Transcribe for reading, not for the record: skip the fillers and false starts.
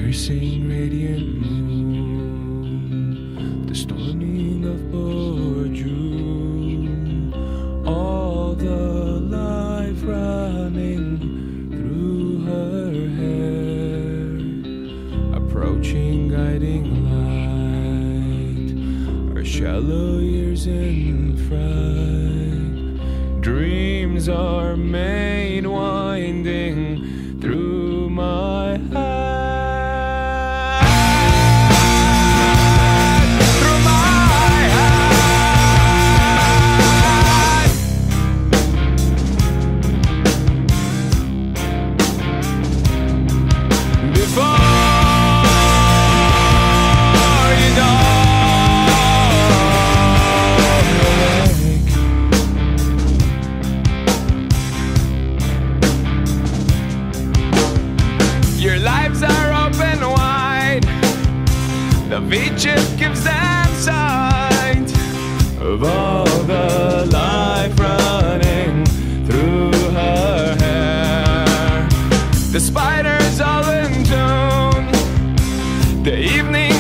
piercing radiant moon, the storming of June, all the life running through her hair, approaching guiding light, her shallow years in fright, dreams are made winding through my heart. Your lives are open wide. The beaches gives them sight of all the life running through her hair. The spiders all in tune. The evening